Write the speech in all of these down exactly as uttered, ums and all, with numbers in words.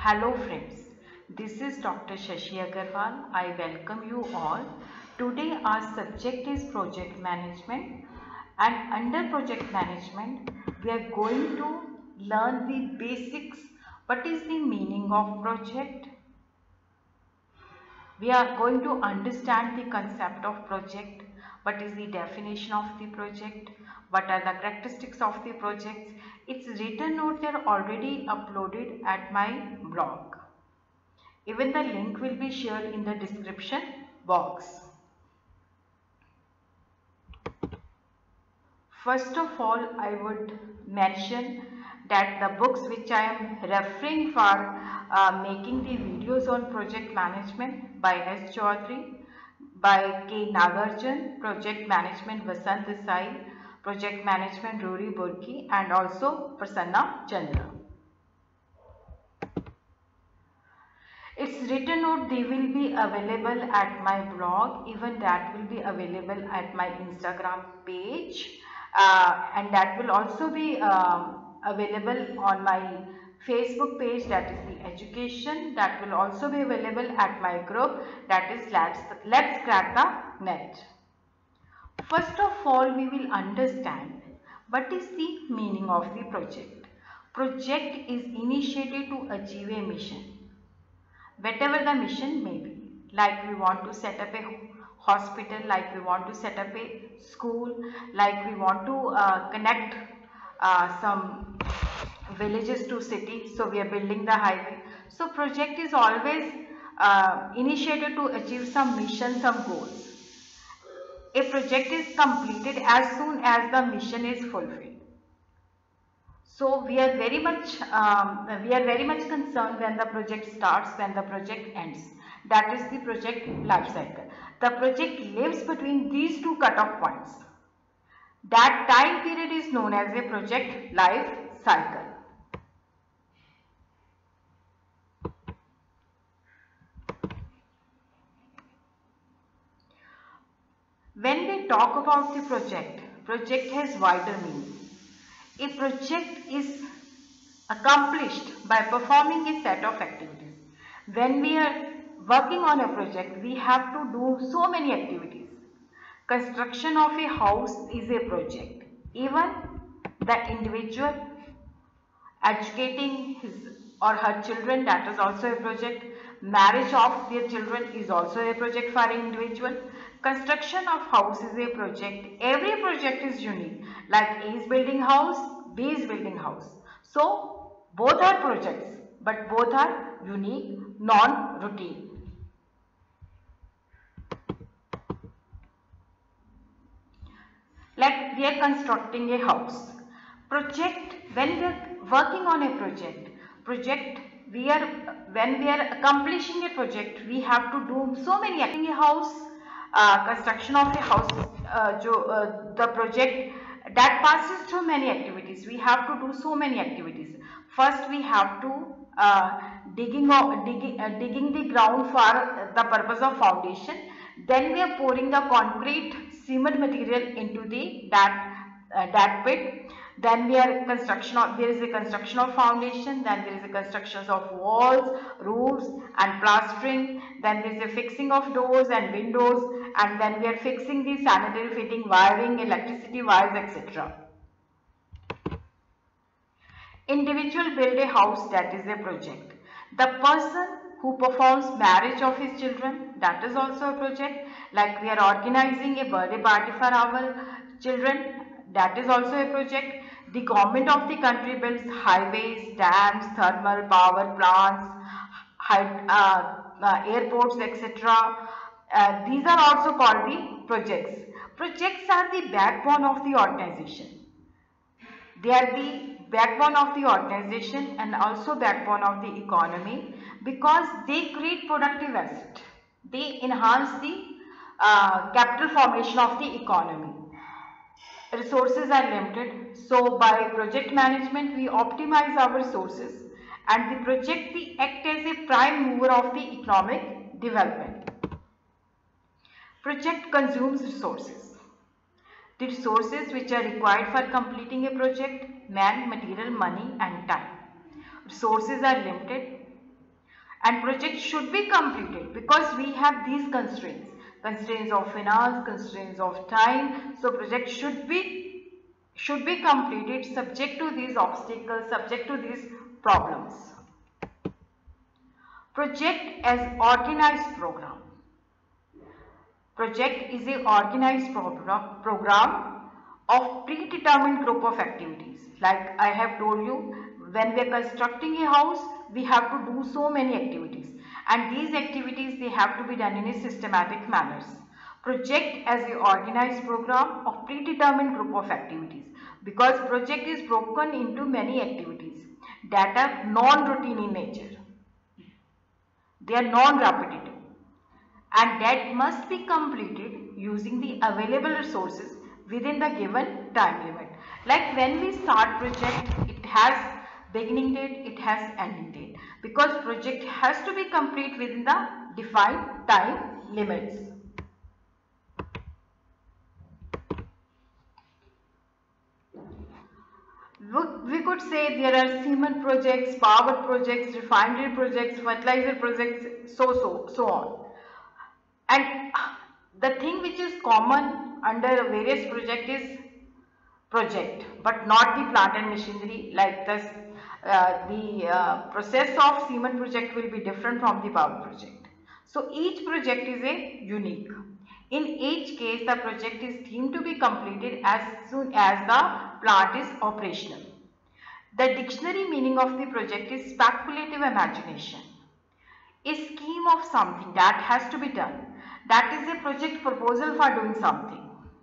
Hello friends, this is Doctor Shashi Agarwal. I welcome you all. Today our subject is project management, and under project management we are going to learn the basics. What is the meaning of project? We are going to understand the concept of project. What is the definition of the project? What are the characteristics of the projects? Its written notes are already uploaded at my blog. Even the link will be shared in the description box. First of all, I would mention that the books which I am referring for uh, making the videos on project management by S. Chaudhary, by K. Nagarjan, Project Management Vasant Desai, Project Management Rory Burki, and also Prasanna Chandra. Its written note, they will be available at my blog. Even that will be available at my Instagram page, uh, and that will also be um, available on my Facebook page, that is the education. That will also be available at my group, that is let's let's crack the net. First of all, we will understand what is the meaning of the project. Project is initiated to achieve a mission, whatever the mission may be. Like we want to set up a hospital, like we want to set up a school, like we want to uh, connect uh, some villages to city, so we are building the highway. So project is always uh, initiated to achieve some mission, some goals. A project is completed as soon as the mission is fulfilled. So we are very much um, we are very much concerned when the project starts, when the project ends. That is the project life cycle. The project lives between these two cutoff points. That time period is known as a project life cycle. When we talk about the project, project has wider meaning. A project is accomplished by performing a set of activities. When we are working on a project, we have to do so many activities. Construction of a house is a project. Even the individual educating his or her children, that is also a project. Marriage of their children is also a project for an individual. Construction of house is a project. Every project is unique. Like A is building house, B is building house. So both are projects, but both are unique, non-routine. Like we are constructing a house. Project, when we are working on a project, project we are when we are accomplishing a project, we have to do so many activities. A house, uh, construction of a house, uh, jo, uh, the project that passes through many activities. We have to do so many activities. First, we have to uh, digging of, digging uh, digging the ground for the purpose of foundation. Then we are pouring the concrete cement material into the that uh, that pit. Then we are construction of, there is a construction of foundation, then there is a construction of walls, roofs and plastering, then there is a fixing of doors and windows, and then we are fixing the sanitary fitting, wiring, electricity wires, et cetera. Individual build a house, that is a project. The person who performs marriage of his children, that is also a project. Like we are organizing a birthday party for our children, that is also a project. The government of the country builds highways, dams, thermal power plants, uh, uh, airports, et cetera. Uh, these are also called the projects. Projects are the backbone of the organization. They are the backbone of the organization and also backbone of the economy, because they create productive asset. They enhance the uh, capital formation of the economy. Resources are limited, so by project management we optimize our resources, and the project we act as a prime mover of the economic development. Project consumes resources. The resources which are required for completing a project: man, material, money and time. Resources are limited. and project should be completed because we have these constraints, constraints of finance, constraints of time. So project should be should be completed subject to these obstacles, subject to these problems. Project as organized program. Project is a organized program, program of predetermined group of activities. Like I have told you, when we are constructing a house, we have to do so many activities, and these activities, they have to be done in a systematic manners. Project as a organized program of predetermined group of activities, because project is broken into many activities that are non-routine in nature. They are non-repetitive, and that must be completed using the available resources within the given time limit. Like when we start project, it has beginning date, it has ending date, because project has to be complete within the defined time limits. We could say there are cement projects, power projects, refinery projects, fertilizer projects, so so so on. And the thing which is common under various project is project, but not the plant and machinery. Like this, uh, the uh, process of cement project will be different from the power project. So each project is a unique. In each case, the project is deemed to be completed as soon as the plant is operational. The dictionary meaning of the project is speculative imagination, a scheme of something that has to be done. That is a project proposal for doing something.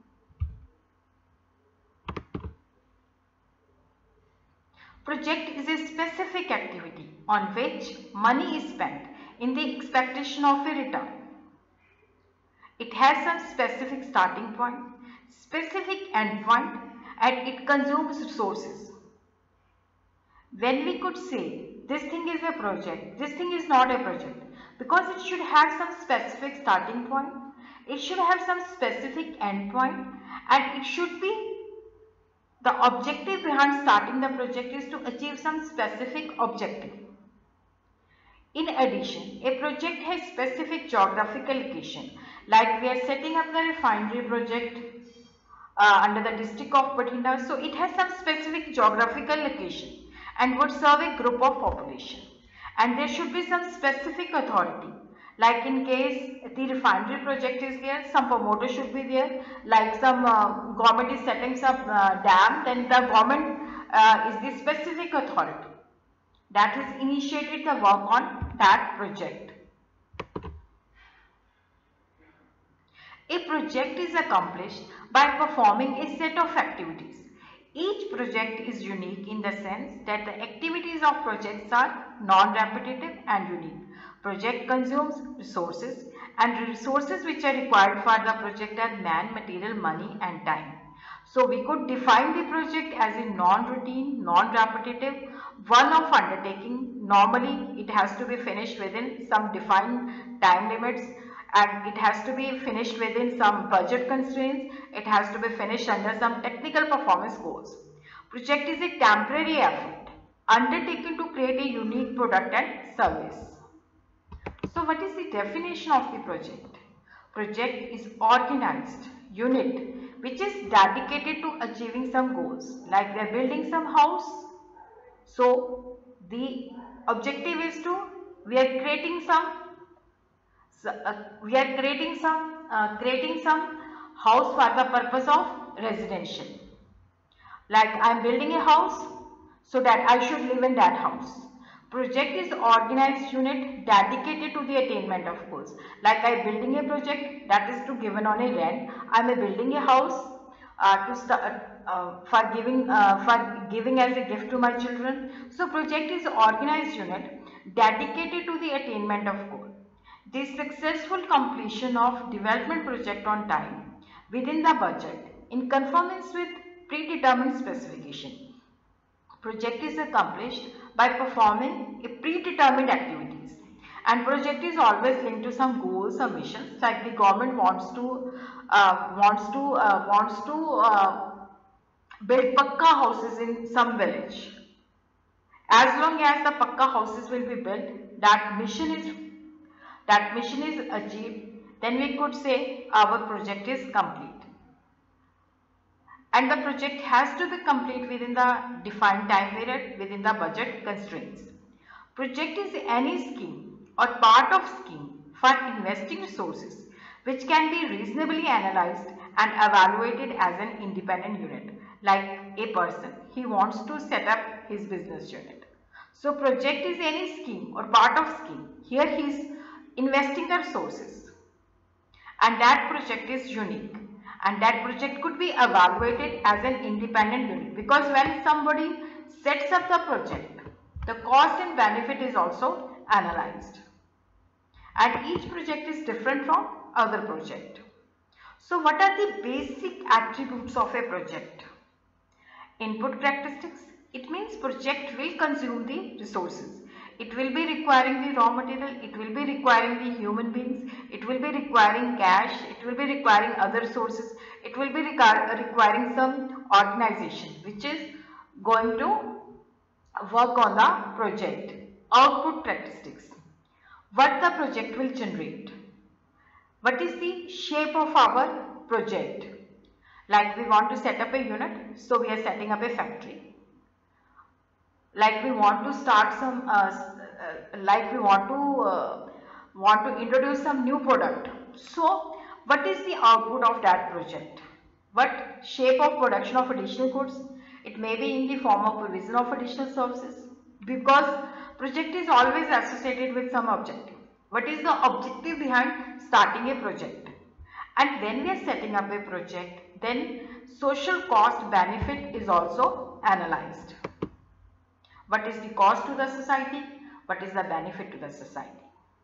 Project is a specific activity on which money is spent in the expectation of a return. It has some specific starting point, specific end point, and it consumes resources. When we could say this thing is a project, this thing is not a project, because it should have some specific starting point, it should have some specific end point, and it should be, the objective behind starting the project is to achieve some specific objective. In addition, a project has specific geographical location, like we are setting up the refinery project uh, under the district of Bathinda, so it has some specific geographical location and would serve a group of population, and there should be some specific authority. Like in case the refinery project is there, some promoter should be there. Like some uh, government is setting some uh, dam, then the government uh, is the specific authority that has initiated the work on that project. A project is accomplished by performing a set of activities. Each project is unique in the sense that the activities of projects are non-repetitive and unique. Project consumes resources, and the resources which are required for the project are man, material, money and time. So we could define the project as a non-routine, non-repetitive, one-off undertaking. Normally it has to be finished within some defined time limits, and it has to be finished within some budget constraints. It has to be finished under some technical performance goals. Project is a temporary effort undertaken to create a unique product and service. So what is the definition of the project? Project is organized unit which is dedicated to achieving some goals. Like we are building some house, so the objective is to, we are creating some So, uh, we are creating some uh, creating some house for the purpose of residential. Like I am building a house so that I should live in that house. Project is organized unit dedicated to the attainment of goals. Like I am building a project that is to given on a rent. I am building a house uh, to start, uh, for giving uh, for giving as a gift to my children. So project is organized unit dedicated to the attainment of goal. The successful completion of development project on time within the budget in conformance with predetermined specification. Project is accomplished by performing a predetermined activities, and project is always linked to some goals or missions. Like the government wants to uh, wants to uh, wants to uh, build pakka houses in some village. As long as the Pakka houses will be built, that mission is that mission is achieved, then we could say our project is complete. And the project has to be complete within the defined time period, within the budget constraints. Project is any scheme or part of scheme for investing resources which can be reasonably analyzed and evaluated as an independent unit. Like a person, he wants to set up his business unit. So project is any scheme or part of scheme. Here he is investing the resources, and that project is unique, and that project could be evaluated as an independent unit, because when somebody sets up the project, the cost and benefit is also analyzed, and each project is different from other project. So what are the basic attributes of a project? Input characteristics. It means project will consume the resources. It will be requiring the raw material, it will be requiring the human beings, it will be requiring cash, it will be requiring other sources, it will be requiring some organization which is going to work on the project. Output characteristics. What the project will generate. What is the shape of our project? Like we want to set up a unit, so we are setting up a factory. Like we want to start some, uh, uh, like we want to uh, want to introduce some new product. So what is the output of that project? What shape of production of additional goods? It may be in the form of provision of additional services, because project is always associated with some objective. What is the objective behind starting a project? And when we are setting up a project, then social cost benefit is also analyzed. What is the cost to the society? What is the benefit to the society?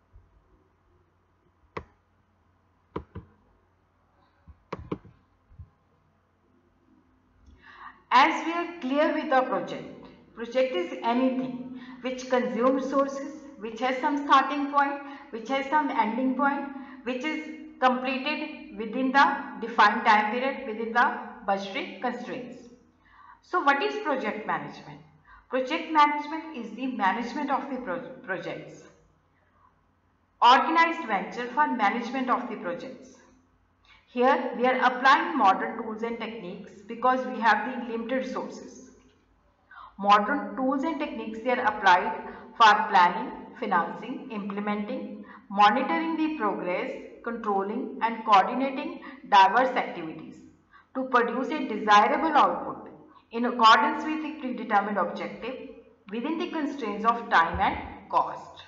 As we are clear with the project, project is anything which consumes resources, which has some starting point, which has some ending point, which is completed within the defined time period, within the budgetary constraints. So what is project management? Project management is the management of the pro projects. Organized venture for management of the projects. Here we are applying modern tools and techniques because we have the limited resources. Modern tools and techniques they are applied for planning, financing, implementing, monitoring the progress, controlling and coordinating diverse activities to produce a desirable output in accordance with the predetermined objective within the constraints of time and cost.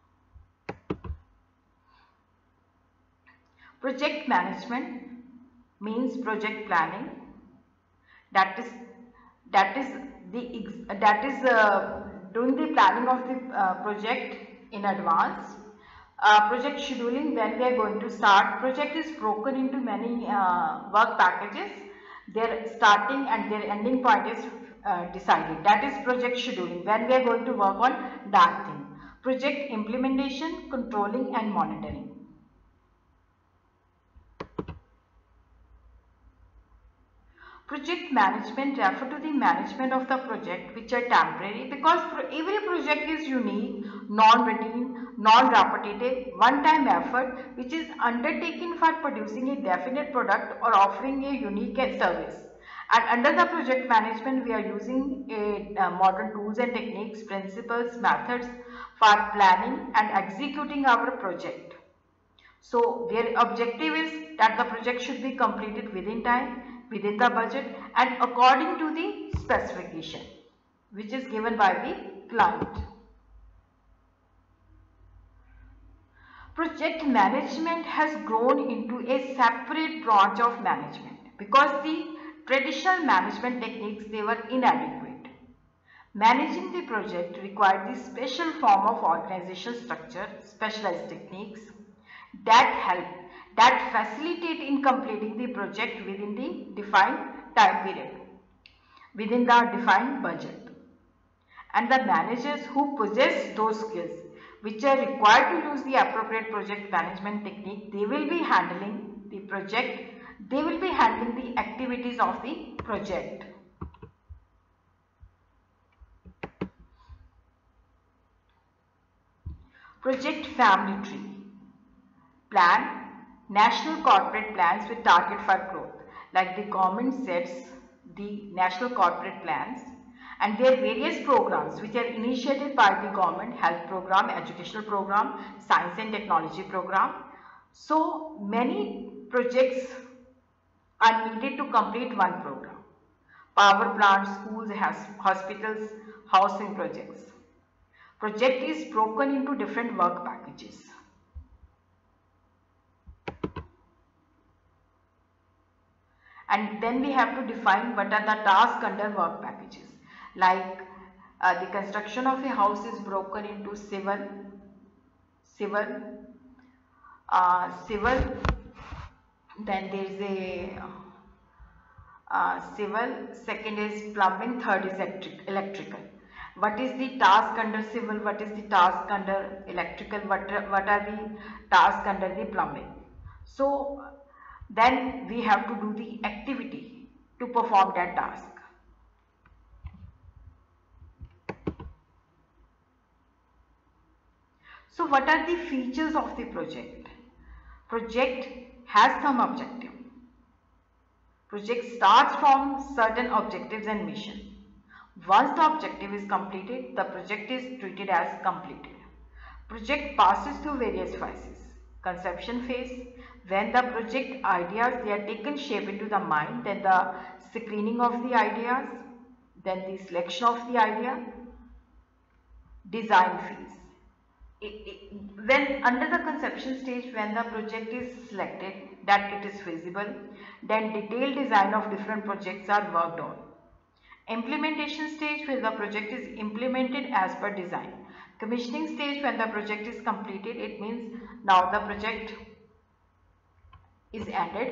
Project management means project planning, that is that is the that is uh, doing the planning of the uh, project in advance. Uh, project scheduling, when we are going to start. Project is broken into many uh, work packages. Their starting and their ending point is uh, decided. That is project scheduling, when we are going to work on that thing. Project implementation, controlling and monitoring. Project management refer to the management of the project which are temporary, because every project is unique, non-routine, non-repetitive, one-time effort which is undertaken for producing a definite product or offering a unique service. And under the project management we are using a, uh, modern tools and techniques, principles, methods for planning and executing our project. So their objective is that the project should be completed within time, within the budget and according to the specification which is given by the client. Project management has grown into a separate branch of management because the traditional management techniques they were inadequate. Managing the project required the special form of organizational structure, specialized techniques that help, that facilitate in completing the project within the defined time period, within the defined budget. And the managers who possess those skills which are required to use the appropriate project management technique, they will be handling the project, they will be handling the activities of the project. Project family tree. Plan national corporate plans with target for growth. Like the government sets the national corporate plans and their various programs which are initiated by the government, health program, educational program, science and technology program. So many projects are needed to complete one program. Power plants, schools, hospitals, housing projects. Project is broken into different work packages. And then we have to define what are the tasks under work packages. Like uh, the construction of a house is broken into civil, civil, uh, civil, then there is a uh, civil, second is plumbing, third is electric, electrical. What is the task under civil, what is the task under electrical, what, what are the tasks under the plumbing. So then we have to do the activity to perform that task. So what are the features of the project? Project has some objective. Project starts from certain objectives and mission. Once the objective is completed, the project is treated as completed. Project passes through various phases. Conception phase, when the project ideas they are taken shape into the mind, then the screening of the ideas, then the selection of the idea. Design phase, it, it, when under the conception stage, when the project is selected that it is feasible, then detailed design of different projects are worked on. Implementation stage, where the project is implemented as per design. Commissioning stage, when the project is completed, it means now the project is ended.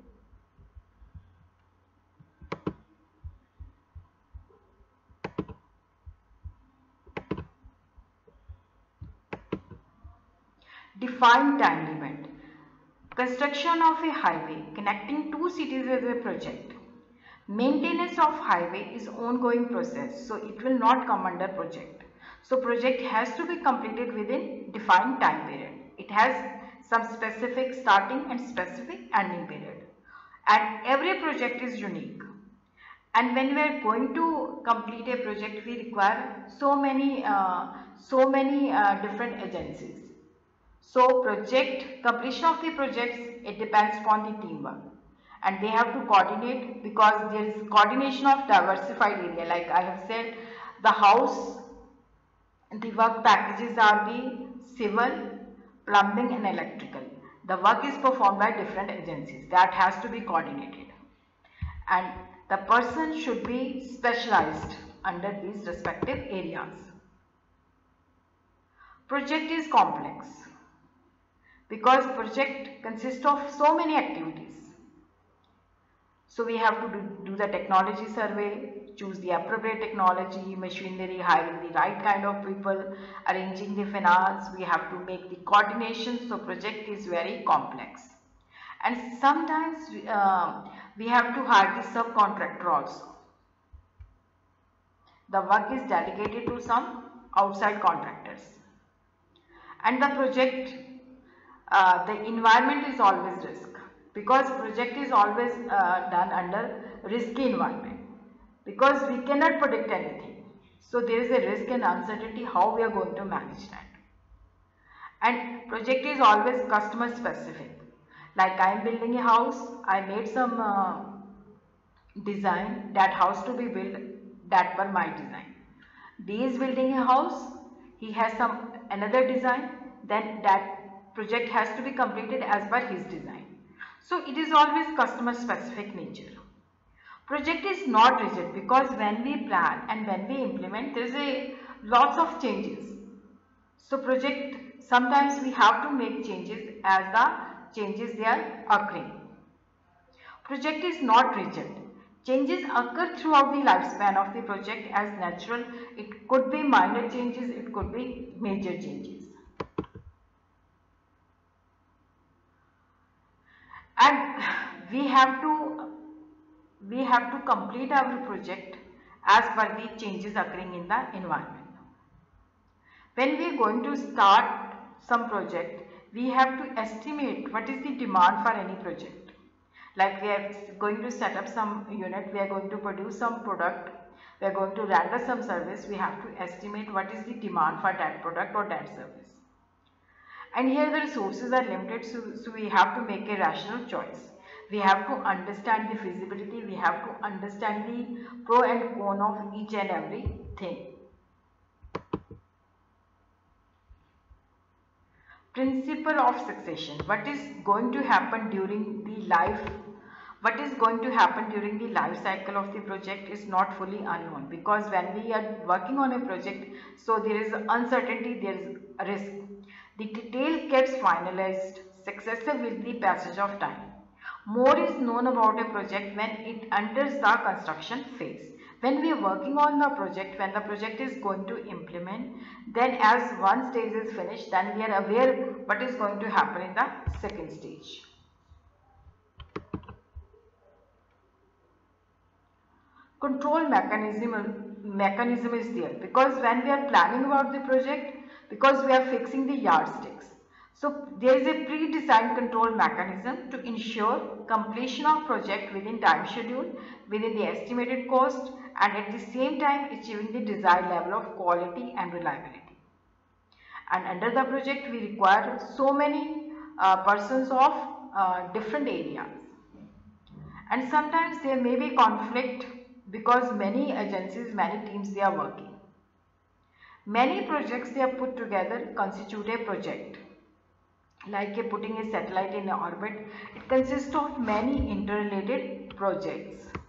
Define time limit. Construction of a highway connecting two cities is a project. Maintenance of highway is ongoing process, so it will not come under project. So project has to be completed within defined time period. It has some specific starting and specific ending period. And every project is unique. And when we are going to complete a project, we require so many, uh, so many uh, different agencies. So project, completion of the projects, it depends upon the teamwork. And they have to coordinate, because there is coordination of diversified area. Like I have said, the house, the work packages are the civil, plumbing and electrical. The work is performed by different agencies. That has to be coordinated. And the person should be specialized under these respective areas. Project is complex because project consists of so many activities. So we have to do, do the technology survey, choose the appropriate technology, machinery, hiring the right kind of people, arranging the finance. We have to make the coordination. So project is very complex. And sometimes uh, we have to hire the subcontractor also. The work is delegated to some outside contractors. And the project, uh, the environment is always risk, because project is always uh, done under risky environment, because we cannot predict anything. So there is a risk and uncertainty how we are going to manage that. And project is always customer specific. Like I am building a house, I made some uh, design, that house to be built that per my design. D is building a house, he has some another design, then that project has to be completed as per his design. So it is always customer specific nature. Project is not rigid, because when we plan and when we implement, there is a lots of changes. So project, sometimes we have to make changes as the changes they are occurring. Project is not rigid. Changes occur throughout the lifespan of the project as natural. It could be minor changes, it could be major changes. And we have to we have to complete our project as per the changes occurring in the environment. When we are going to start some project, we have to estimate what is the demand for any project. Like we are going to set up some unit, we are going to produce some product, we are going to render some service, we have to estimate what is the demand for that product or that service. And here the resources are limited, so, so we have to make a rational choice. We have to understand the feasibility, we have to understand the pro and con of each and every thing. Principle of succession. What is going to happen during the life, what is going to happen during the life cycle of the project is not fully unknown, because when we are working on a project, so there is uncertainty, there is a risk. The detail gets finalized successive with the passage of time. More is known about a project when it enters the construction phase. When we are working on the project, when the project is going to implement, then as one stage is finished, then we are aware what is going to happen in the second stage. Control mechanism, mechanism is there, because when we are planning about the project, because we are fixing the yardsticks. So there is a pre-designed control mechanism to ensure completion of project within time schedule, within the estimated cost, and at the same time achieving the desired level of quality and reliability. And under the project we require so many uh, persons of uh, different areas. And sometimes there may be conflict because many agencies, many teams they are working. Many projects they are put together constitute a project. Like a putting a satellite in orbit, it consists of many interrelated projects.